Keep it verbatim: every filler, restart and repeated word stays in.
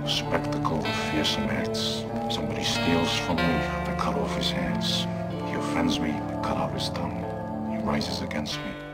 spectacle of fearsome acts. Somebody steals from me, I cut off his hands. He offends me, I cut out his tongue. He rises against me,